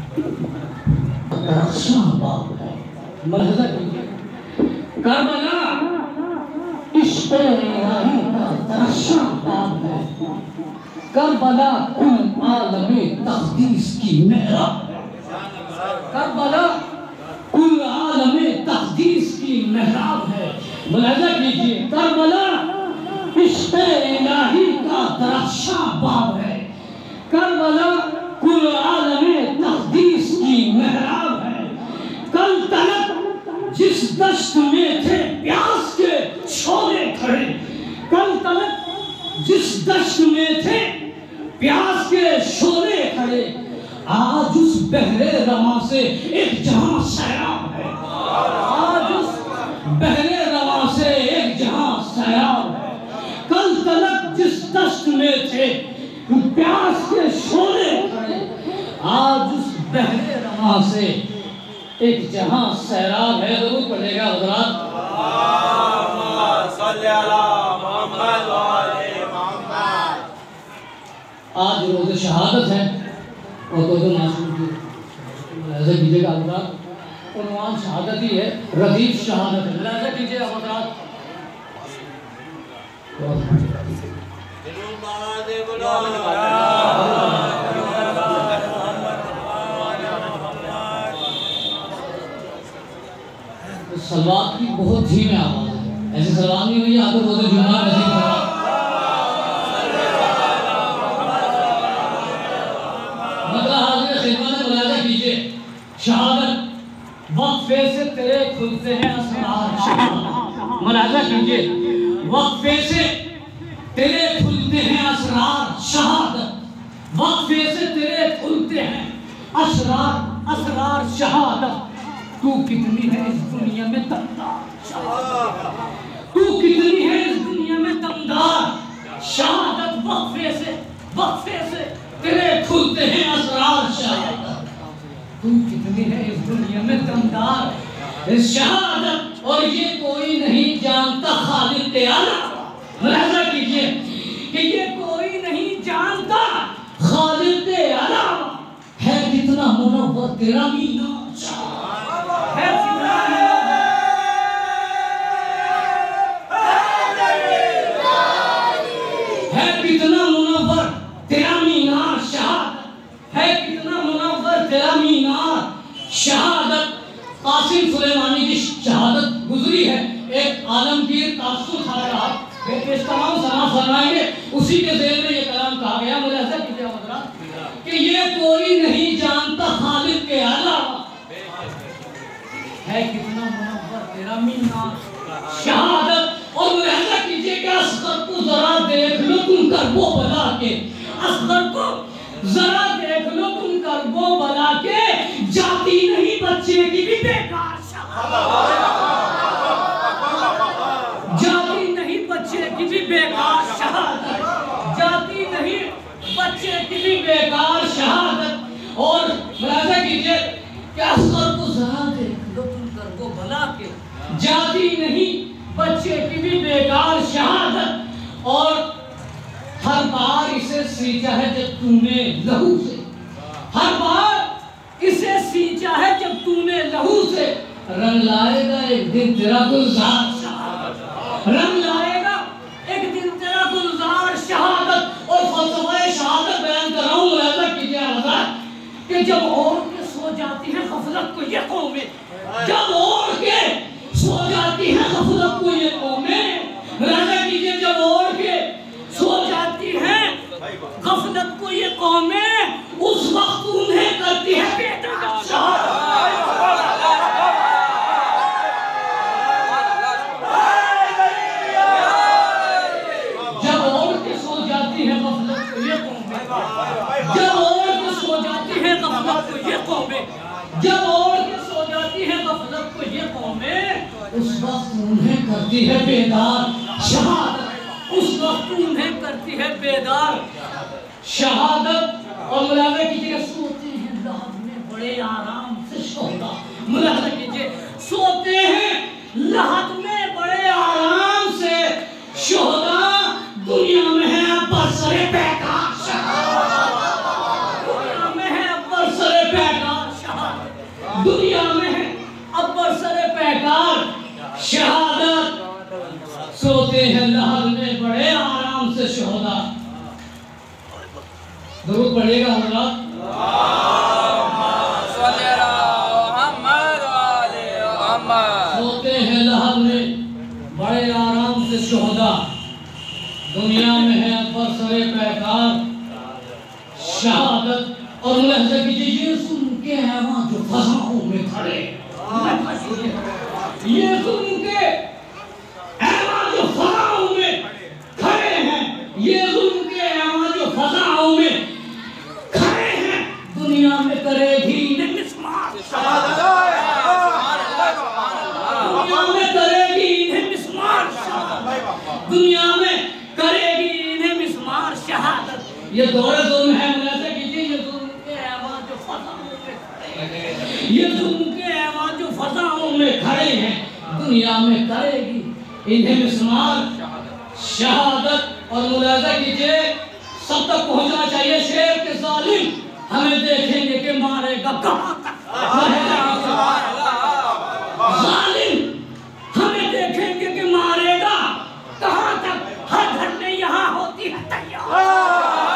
Karbala इश्क़ इलाही का तरशा बाब है। करबला कुल आलमे तक़दीस की मेहराब है। करबला कुल आलमे तक़दीस की मेहराब है। मुलाहिज़ा कीजिए, करबला इश्क़ इलाही का तरशा बाब है। करबला कुल आलमे तक़दीस की मेहराब है। कल तलक जिस दश्त में थे प्यास के शोले खड़े, कल तलक जिस दश्त में थे प्यास के शोले खड़े, आज उस बहरे रवां से एक जहां सैराब है। आज उस बहरे रवां से एक जहां सैराब है। कल तलक जिस दश्त में थे प्यास के शोले खड़े, आज उस बहरे रवां से एक जहां सैराब है। जरूर पढ़ेगा हज़रात। आज रोज़ शहादत है और तो मासूम की मुलाहिज़ा कीजिएगा हज़रात, उन्वान शहादत ही है, रदीफ शहादत है। मुलाहिज़ा कीजिए हज़रात। सलवात की बहुत धीमी आवाज़ है, ऐसी सलवात नहीं हुई आपको रोज़े जुम्मा नसीब करा। मतलब हाज़िर खिदमत में मुलाहिज़ा कीजिए, शहादत वक्फे से तेरे खुलते हैं असरार। मुलाहिज़ा कीजिए, वक्फे से तेरे खुलते हैं असरार शहादत। वक्फे से तेरे खुलते हैं असरार शहादत। तू कितनी है इस दुनिया में दमदार, तू कितनी है इस दुनिया में दमदार। शहादत वक्फे से तेरे खुलते हैं असरार शहादत। तू कितनी है इस दुनिया में दमदार शहादत। और ये कोई नहीं जानता खालिद आला। मुलाहिज़ा कीजिए कि ये कोई नहीं जानता खालिद आला है कितना मुनव्वर तेरा मीनार। शहादत कासिम सुलेमानी की शहादत गुजरी है। एक आलमगीर तासुर खा रहा तमाम सना फरमाएंगे, उसी के ज़ेल में ये कलाम कहा गया। मुलाहिज़ा कीजिए हज़रात कि ये कोई नहीं जानता खालिद के अलावा है कितना मुनव्वर तेरा मीनार। शहादत। और मुलाहिज़ा कीजिए कि असगर को जरा देख लो तुम करबो बला के, असगर को जरा देख लो तुम करबो बला के, जाती नहीं बच्चे की भी बेकार जाती नहीं बच्चे की भी बेकार शहादत, जाती नहीं बच्चे की भी बेकार शहादत। और मुलाहिज़ा कीजिए कि असगर को जरा देख लो तुम करबो बला के, जाती नहीं बच्चे की भी बेकार शहादत। और हर बार इसे सींचा है जब तूने लहू से, हर बार इसे सींचा है जब तूने लहू से। रंग लाएगा एक दिन तेरा गुलजार शहादत, रंग लाएगा एक दिन तेरा गुलजार शहादत। और फलसफा शहादत बयान कर रहा हूँ। मुलाहिज़ा कीजिए हज़रात कि जब और के सो जाती है गफलत को ये कौमें, जब और के सो जाती है गफलत को ये कौमें। मुलाहिज़ा कीजिए जब और के सो जाती हैं गफलत को ये कौमें, उस वक्त उन्हें करती है बेदार शहादत। जब और के सो जाती है गफलत को ये कौमें, जब और के सो जाती है गफलत को ये कौमें, जब और के सो जाती है गफलत को ये कौमें, उस वक्त उन्हें करती है बेदार शहादत, उस वक्त उन्हें करती है बेदार शहादत। और मुलाहिज़ा कीजिए सोते हैं लहद में बड़े आराम से शोहदा। मुलाहिज़ा कीजिए सोते हैं लहद में बड़े आराम से शोहदा, दुनिया में है बरसरे बेकार, दुनिया में है बरसरे बेकार जरूर पढ़ेगा होगा। सोते हैं लहब में बड़े आराम से शुहदा, दुनिया में है बरसरे पैकार शहादत। और मुलाहिजा कीजिए, ये सुन के हैवान जो फज़ाओं में खड़े, ये सुन के हैवान जो फज़ाओं में खड़े हैं, ये सुन के हैवान जो फज़ाओं में खड़े हैं, दुनिया में करेगी इन्हें मिस्मार शहादत, दुनिया में करेगी इन्हें मिस्मार शहादत, दुनिया में करेगी इन्हें मिस्मार शहादत। ये दौरे जुल्म है। मुलाहिजा कीजिए, ये जुल्म के हैवान जो फज़ाओं में खड़े हैं, ये जुल्म के हैवान जो फज़ाओं में खड़े हैं, दुनिया में करेगी इन्हें मिस्मार शहादत। और मुलाहिजा कीजिए, सब तक पहुंचना चाहिए शेर के जालिम हमें देखेंगे कि मारेगा कहां तक, जालिम हमें देखेंगे कि मारेगा कहां तक, हर घर में यहाँ होती है तैयार।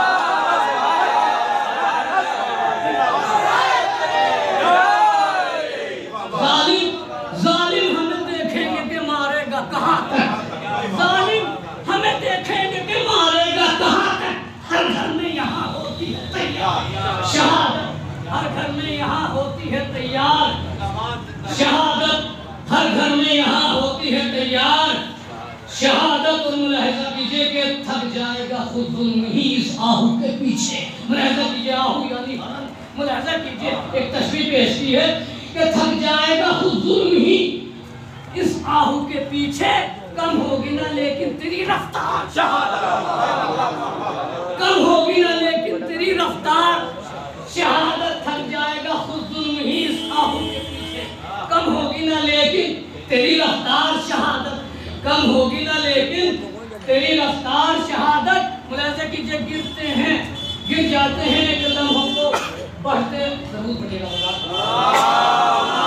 जालिम हमें देखेंगे कि मारेगा कहां तक, जालिम हमें देखेंगे कि मारेगा कहां तक, हर घर में यहाँ होती है तैयार शहादत, हर घर में यहाँ होती है तैयार शहादत, हर घर में यहाँ होती है तैयार शहादत। और मुलाहिजा कीजिए कि थक जाएगा खुद जुल्म ही इस आहू के पीछे। मुलाहिजा कीजिए, आहू यानी हरण। मुलाहिजा कीजिए, एक तस्वीर पेश की है कि थक जाएगा खुद जुल्म ही इस आहू के पीछे, कम होगी ना लेकिन तेरी रफ्तार शहादत, कम होगी ना लेकिन तेरी रफ्तार शहादत। थक जाएगा खुद जुल्म ही इस आहू के पीछे, कम होगी ना लेकिन तेरी रफ्तार शहादत, कम होगी ना लेकिन तेरी रफ्तार शहादत। मुलाहिजा कीजिए, गिरते हैं, गिर जाते हैं एक लम्हों को बढ़ते जरूर पड़ेगा होगा।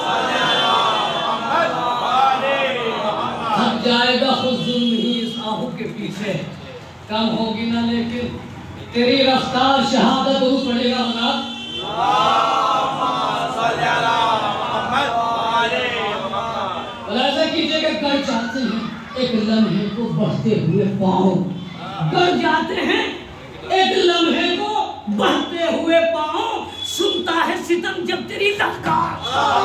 थक जाएगा खुद जुल्म ही इस आहू के पीछे, कम होगी ना लेकिन तेरी रफ्तार शहादत जरूर पड़ेगा होगा। मुलाहिजा कीजिए कि कर जाते हैं एक लम्हे को बढ़ते हुए पाँव, कर जाते हैं एक लम्हे को बढ़ते हुए पाँव, सुनता है सितम जब तेरी ललकार,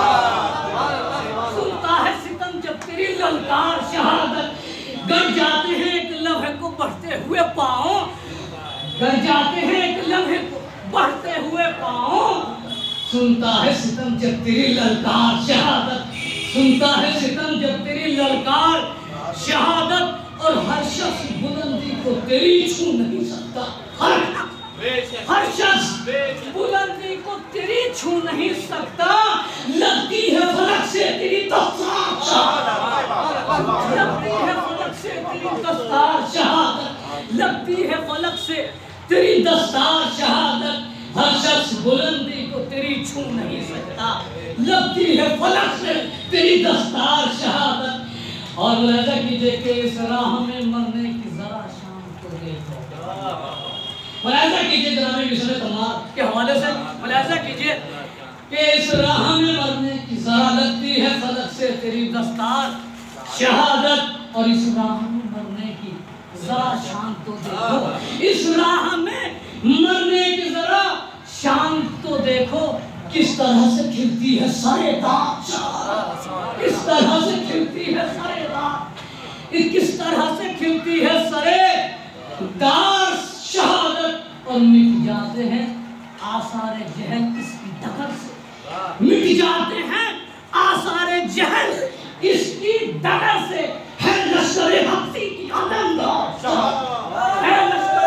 सुनता है सितम जब तेरी ललकार शहादत। कर जाते हैं एक लम्हे को बढ़ते हुए पाँव, कर जाते हैं एक लम्हे को बढ़ते हुए पाँव, सुनता है सितम जब तेरी ललकार शहादत, सुनता है सितम जब तेरी ललकार शहादत। और हर शख्स बुलंदी को तेरी छू नहीं सकता, हर शख्स बुलंदी को तेरी छू नहीं सकता, लगती है फलक से तेरी दस्तार शहादत, लगती है फलक से तेरी दस्तार शहादत, लगती है फलक से तेरी दस्तार शहादत। हर शख्स बुलंदी को तेरी छू नहीं सकता, लगती है फलक से तेरी दस्तार शहादत। और मुलाहिजा कीजिए कि इस राह में मरने की जरा शाम को देखो। मुलाहिजा कीजिए जनाब मिशन तमाम के हवाले से, मुलाहिजा कीजिए कि इस राह में मरने की जरा लगती है फलक से तेरी दस्तार शहादत। और इस राह में मरने की जरा शाम तो देखो, इस राह में मरने की जरा शाम तो देखो, किस तरह से खिलती है सारे दाग, किस तरह से खिलती है सारे दाग, किस तरह से खिलती है सारे दाग शहादत। और मिट जाते हैं आसार जहल इसकी दखल से, मिट जाते हैं आसार जहल इसकी दखल से, है लश्कर हफ्ती की आलमदार शहादत, है लश्कर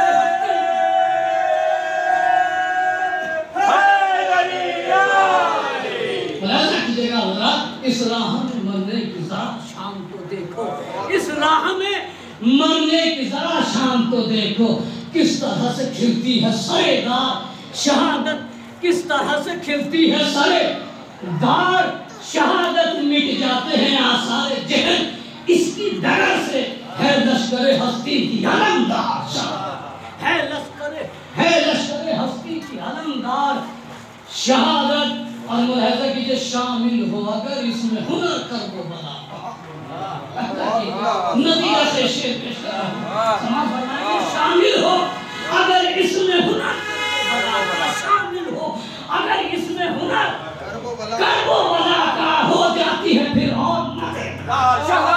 इस राह में मरने की जरा शाम को देखो, इस राह में मरने की जरा शाम को देखो, किस तरह से खिलती है सरे दार शहादत, किस तरह से खिलती है सरे दार शहादत। मिट जाते हैं आसार जहल इसकी डगर से, है लश्कर हस्ती की अलमदार शहादत, है लश्कर है लश्कर हस्ती की अलमदार शहादत। और मुलाहिजा कीजिए शामिल हो अगर इसमें हुनर कर वो बला नतीजा से शेर पेश कर शामिल हो अगर इसमें हुनर शामिल हो अगर इसमें हुनर कर वो बला का हो जाती है फिर और मजेदार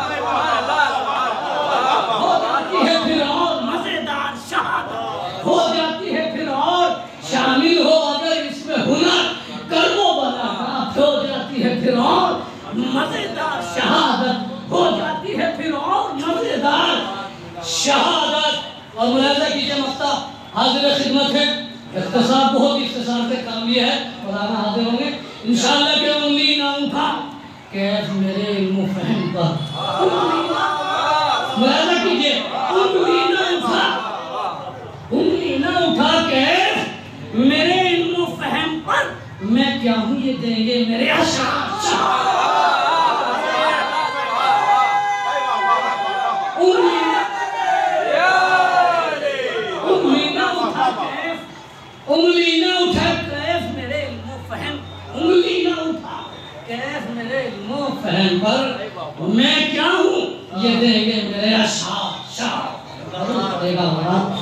हो जाती है फिर और मजेदार शहादत हो जाती है फिर और शामिल हो अगर इसमें हुनर कर वो बला का हो जाती है फिर और मजेदार शहादत हो जाती है फिर और मजेदार शहादत। और मुलाहिजा कीजिए मफ्ता हाजिर खिदमत है। इख्तिसार बहुत इख्तिसार से काम लिया है मौलाना हाजिर होंगे इंशाअल्लाह के उंगली ना उठा कैफ मेरे इल्म फहम पर मुलाहिजा कीजिए उंगली ना उठा कैफ मेरे इल्म फहम पर मैं क्या हूँ ये देंगे मेरे अशार उंगली ना उठा कैफ मेरे इल्म फहम उंगली ना उठा कैफ मेरे इल्म फहम पर मैं क्या हूँ ये देंगे मेरे अशार शाह।